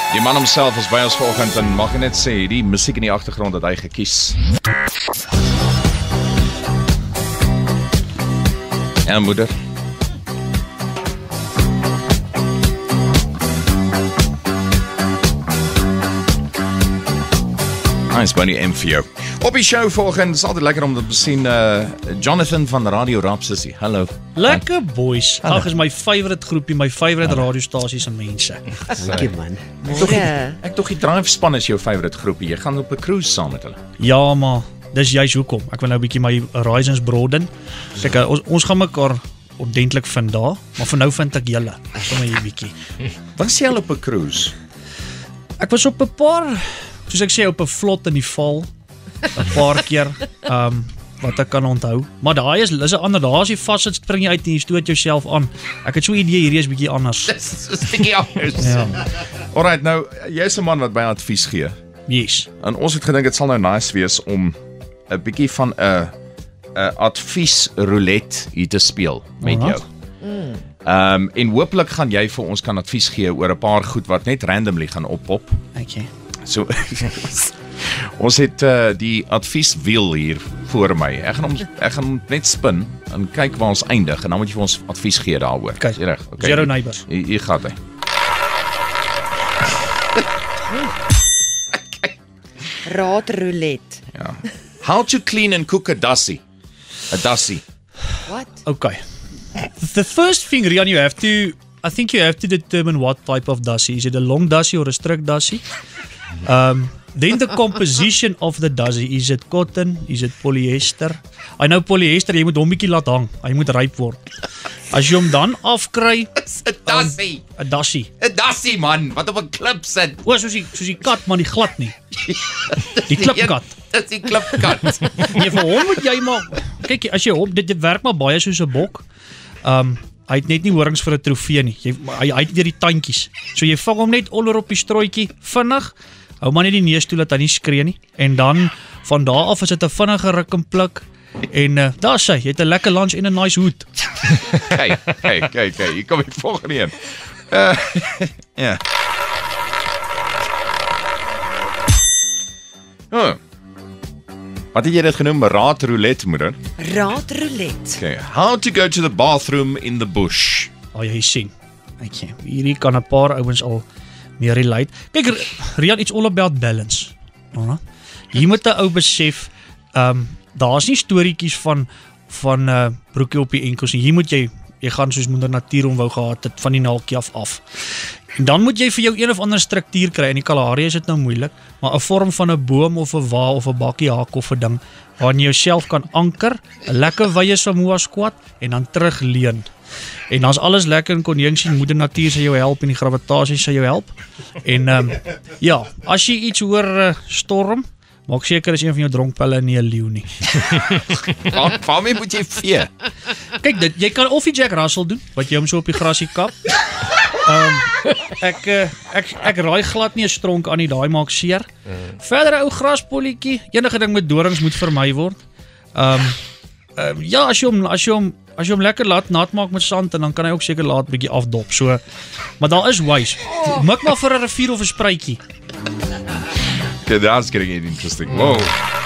Die man homself is by ons vanoggend en mag ek net sê, die musiek in die agtergrond het hy gekies. Ja, moeder. Nice, Bunny M vir jou. Op die show volgens, is altyd lekker om te sien Jonathan van Radio Rapsissie. Hallo. Lekker boys. Ag, is my favourite groepie, my favourite radiostasies en mense. Dankie man. Ek tog die Drive span is jou favourite groepie. Jy gaan op 'n cruise saam met hulle. Ja, maar dis juist hoekom. Ek wil nou 'n bietjie my horizons broaden. Kyk, ons gaan mekaar ordentlik vind daar, maar vir nou vind ek julle. Kom hier bietjie. Was jy al op 'n cruise? Ek was op 'n paar, soos ek sê, op 'n vlot in die val. 'n paar keer wat ek kan onthou. Maar daai is 'n ander, daar as jy vassit, spring jy uit en jy stoot jouself aan. Ek het so 'n idee hierdie is bietjie anders. Dis 'n bietjie anders. Ja. Alright, nou jy's 'n man wat baie advies gee. Yes. En ons het gedink dit sal nou nice wees om 'n bietjie van 'n advies roulette hier te speel met jou. En hopelik gaan jy vir ons kan advies gee oor 'n paar goed wat net randomly gaan oppop. Okay. So ons het die advieswiel hier voor my. Ek gaan hom net spin en kyk waar ons eindig en dan moet jy vir ons advies gee daaroor. Okay. Is jy reg? Okay. Zero neighbors. Hier gaan hy. Raad roulette. Ja. How to clean and cook a dassie. A dassie. What? Okay. The first thing, Rian, I think you have to determine what type of dassie. Is it a long dassie or a strict dassie? Then the composition of the dassie. Is it cotton? Is it polyester? I know polyester, jy moet hom bietjie laat hang. Hy moet ryp word. As jy hom dan afkry, 'n dassie. 'n dassie. 'n dassie man wat op 'n klip sit. O, soos die kat, maar die glad nie. Die klipkat. Dis die klipkat. Nee, vir hom moet jy maar kyk, as jy hom dit werk maar baie soos 'n bok. Hy het net nie horings vir 'n trofee nie. Hy het weer die tandjies. So jy vang hom net onder op die strooitjie vinnig. Hou maar net die neus toe dat hy nie skree nie. En dan van daar af is dit 'n vinnige ruk en pluk. En daar sê jy het 'n lekker lunch en 'n nice hoed. Kyk, hier kom die volgende een. Ja. Wat het jy dit genoem? Raad roulette, moeder? Raad roulette. Okay. How to go to the bathroom in the bush. Jy sien. Okay. Hierdie kan 'n paar ouens al meer relate. Kyk, Rian, it's all about balance. Hier moet 'n ou besef, daar's nie storieetjies van broekie op die enkels nie. Hier moet jy gaan soos moeder natuur hom wou gehad het, van die naaltjie af. En dan moet jy vir jou een of ander struktuur kry. In die Kalahari is dit nou moeilik, maar 'n vorm van 'n boom of 'n wa of 'n bakkie haak of 'n ding waarin jy jouself kan anker, 'n lekker wye Samoa squat en dan terugleun. En dan's alles lekker in konjunksie, moeder natuur sal jou help en die gravitasie sal jou help. En ja, as jy iets hoor storm, maak seker is een van jou dronkpelle nie 'n leeu nie. Waarmee moet jy vee? Kyk, jy kan of die Jack Russell doen, wat jy hom so op die grasie kap. Ek raai glad nie 'n stronk aan nie, daai maak seer. Verder 'n ou graspolletjie, enige ding met dorings moet vermy word. Ja, as jy hom lekker laat nat maak met sand en dan kan hy ook seker laat bietjie afdop. So, maar daar is ways. Mik maar vir 'n rivier of 'n spruitjie. Okay, that's getting interesting. Wow.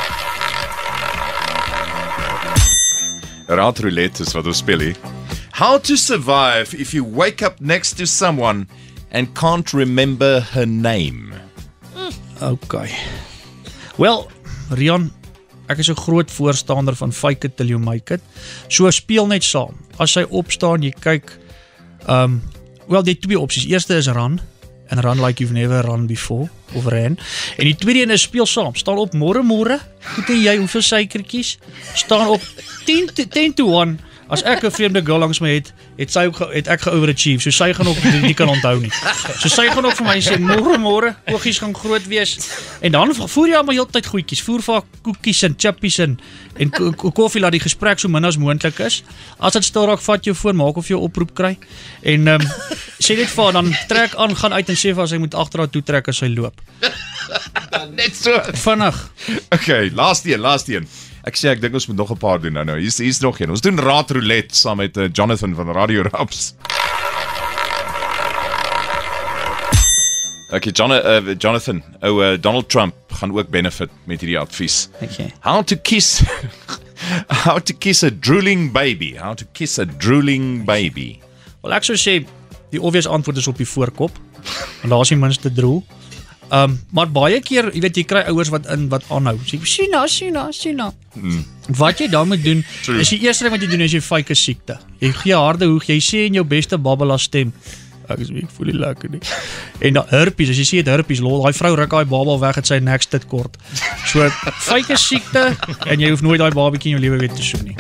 Raad roulette is wat ons speel hier. How to survive if you wake up next to someone and can't remember her name. Okay. Well, Rian, ek is 'n groot voorstander van fake it till you make it. So speel net saam. As hy opstaan, jy kyk, well, die twee opsies. Eerste is run, and run like you've never run before, of ran. En die tweede een is speel saam. Staan op môre, goed en jy hoeveel suikertjies? Staan op 10 to 1. As ek 'n vreemde girl langs my het ek ge-overachieve. So sy gaan ook nie kan onthou nie. So sy gaan ook vir my sê môre, oogies gaan groot wees. En dan voer jy maar heeltyd goedjies. Voer vir koekies en chippies en koffie laat die gesprek so min as moontlik is. As dit stil raak, vat jou foon, maak of jy 'n oproep kry. En sê net vir haar dan trek aan, gaan uit en sê vir haar sy moet agterhaar toe trek as sy loop. Net so. Vinnig. Okay, laaste een. Ek dink ons moet nog 'n paar doen nou. Hier's nog een. Ons doen raad roulette saam met Jonathan van Radio Raps. Okay, Jonathan, Donald Trump gaan ook benefit met hierdie advies. Okay. How to kiss a drooling baby. How to kiss a drooling baby. Wel ek sou sê die obvious antwoord is op die voorkop. Want daar is die minste drool. Maar baie keer, jy weet jy kry ouers wat aanhou. Sê Sina. Wat jy dan moet doen, is die eerste ding wat jy doen is jy fake 'n siekte. Jy gee harde hoeg, jy sê in jou beste babbela stem. Ek voel nie lekker nie. En dan herpes, as jy sê dit herpes, lol, daai vrou ruk daai baba weg het sy nek dit kort. So fake 'n siekte en jy hoef nooit daai babatjie in jou lewe weer te soen nie.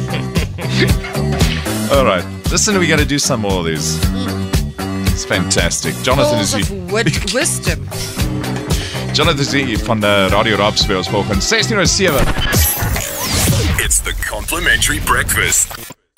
All right. Listen, we're going to do some more of these. It's fantastic. Jonathan is Balls of wisdom. Jonathan is hier van Radio Rapspeels volgens 16:07. It's the complimentary breakfast.